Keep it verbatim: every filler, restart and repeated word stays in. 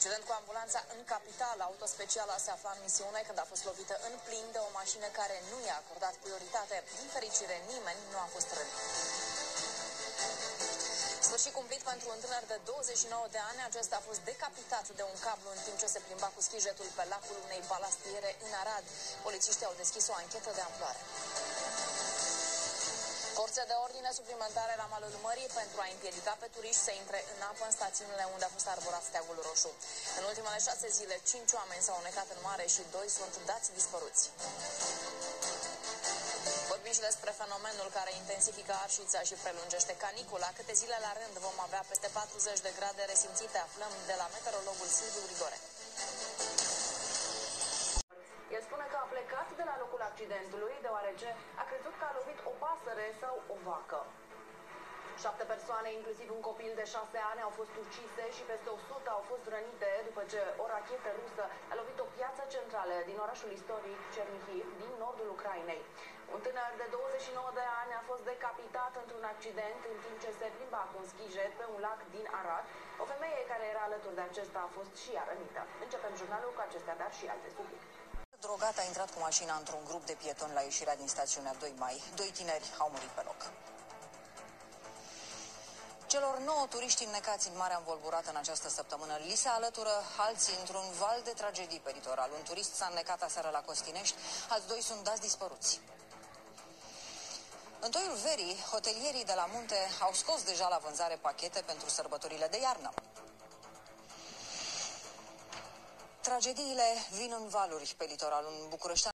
Incident cu ambulanța în capitală. Autospeciala se afla în misiune când a fost lovită în plin de o mașină care nu i-a acordat prioritate. Din fericire, nimeni nu a fost rănit. Sfârșit cumplit pentru un tânăr de douăzeci și nouă de ani. Acesta a fost decapitat de un cablu în timp ce se plimba cu schijetul pe lacul unei balastiere în Arad. Polițiștii au deschis o anchetă de amploare. Forțe de ordine suplimentare la malul mării pentru a împiedica pe turiști să intre în apă în stațiunile unde a fost arborat steagul roșu. În ultimele șase zile, cinci oameni s-au necat în mare și doi sunt dați dispăruți. Vorbim și despre fenomenul care intensifică arșița și prelungește canicula. Câte zile la rând vom avea peste patruzeci de grade resimțite, aflăm de la meteorologul Silviu Grigore. El spune că a plecat de la locul accidentului deoarece a crezut că a lovit o pasăre sau o vacă. Șapte persoane, inclusiv un copil de șase ani, au fost ucise și peste o sută au fost rănite după ce o rachetă rusă a lovit o piață centrală din orașul istoric Chernihiv, din nordul Ucrainei. Un tânăr de douăzeci și nouă de ani a fost decapitat într-un accident în timp ce se plimba cu un schijet pe un lac din Arad. O femeie care era alături de acesta a fost și ea rănită. Începem jurnalul cu acestea, dar și alte subiecte. Drogat a intrat cu mașina într-un grup de pietoni la ieșirea din stațiunea doi mai. Doi tineri au murit pe loc. Celor nouă turiști înnecați în Marea Învolburată în această săptămână li se alătură alții într-un val de tragedii pe litoral. Un turist s-a înnecat aseară la Costinești, alți doi sunt dați dispăruți. În toiul verii, hotelierii de la munte au scos deja la vânzare pachete pentru sărbătorile de iarnă. Tragediile vin în valuri pe litoral. Un bucureștean